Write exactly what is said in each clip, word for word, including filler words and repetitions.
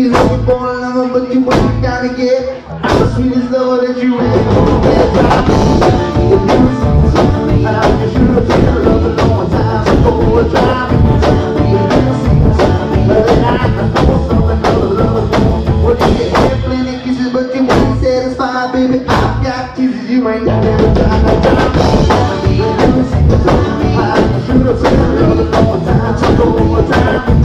He's looking for another, but you what you gotta get. I'm the sweetest lover that you ever get. I just should have been loving all the time. So a time, but then I know something other love. What you get here, plenty kisses, but you ain't satisfied, baby. I've got kisses you ain't got every time. I should have been loving all the time. So a time.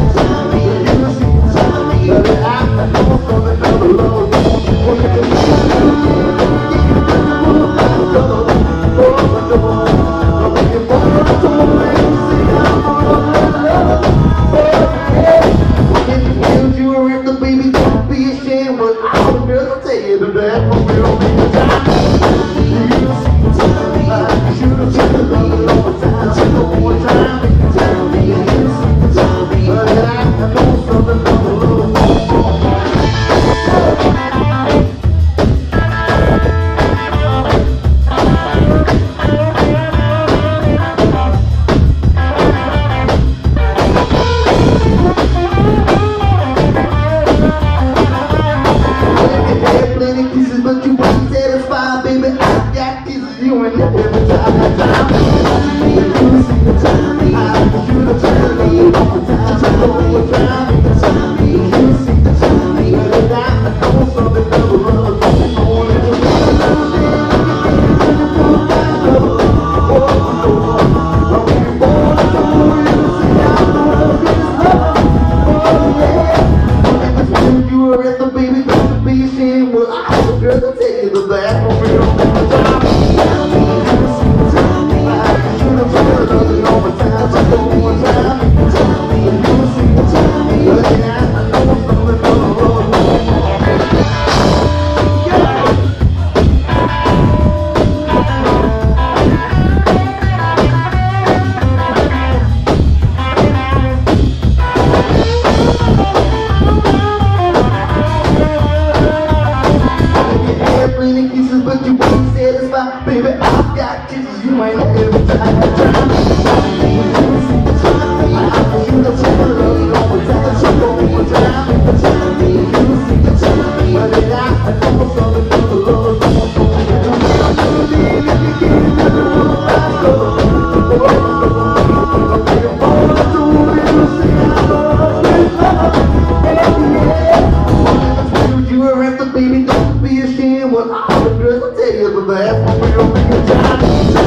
Baby, I've got kisses you ain't every time. You were at the baby, don't be ashamed. What all the girls will tell you, but that's what we're gonna make a time.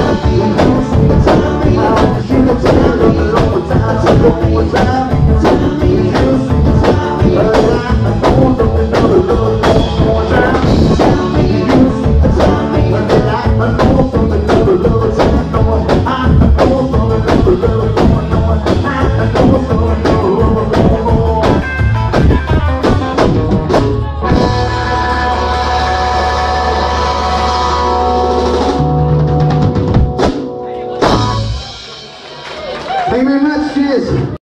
I should have told you all the time, so go one time. But I know something other love one time. But then I know something other love I know something other love going on. I know something other love going on. Thank you very much. Cheers.